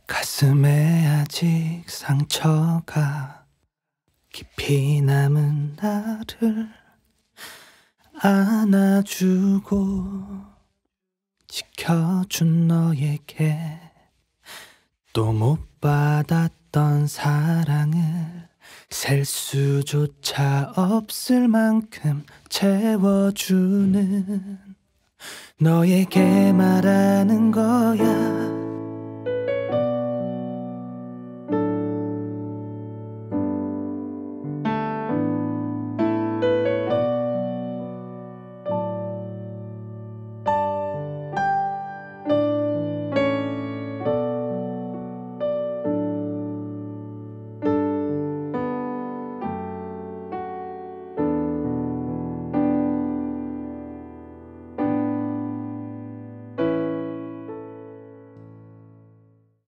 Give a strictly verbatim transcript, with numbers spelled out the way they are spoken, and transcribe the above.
가슴에 아직 상처가 깊이 남은 나를 안아주고 지켜준 너에게 또 못 받았던 사랑을 셀 수조차 없을 만큼 채워주는 너에게 말하는 거야.